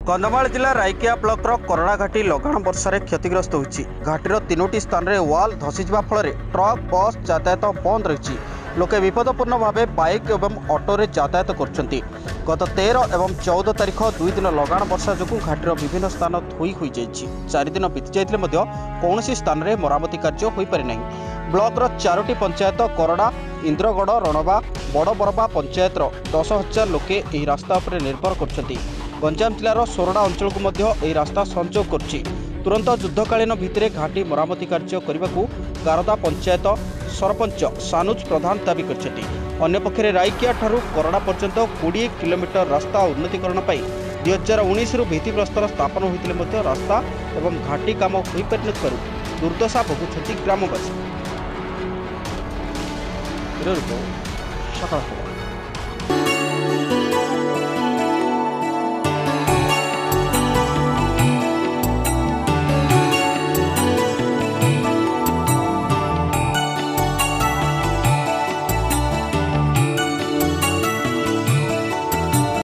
कंधमाल जिला राइकिया block corona घाटी लगाण वर्षा क्षतिग्रस्त होती। घाटीर 3टी स्थान में वाल धसीजा फल ट्रक बस यातायात बंद रही। लोके विपदपूर्ण भाव बाइक एवं ऑटो यातायात कर। गत 13 और 14 तारीख 2 दिन लगाण वर्षा जो घाटीर विभिन्न स्थान धोई हो जाइए। 4 दिन बीती जाते कौन स्थान में मरामती कार्य हो पारि नहीं। ब्लॉकर 4टी पंचायत करड़ा, इंद्रगढ़, रणवा, बड़बरबा पंचायतर 10,000 लोके यह रास्ता पर निर्भर कर। गंजाम जिलार सोरडा अंचल को मध्य यह रास्ता संजोग कर। तुरंत युद्धकालीन भित्तिरे घाटी मरामती कार्य करने को गारदा पंचायत सरपंच सानुज प्रधान दाबी करछथि। अन्यपक्षे राइकिया ठारू करड़ा पर्यंत 20 किलोमीटर रास्ता उन्नतीकरण 2019 भित्तिप्रस्तर स्थापन होते रास्ता एवं घाटी काम हो पारि दुर्दशा भोगुंट ग्रामवासी।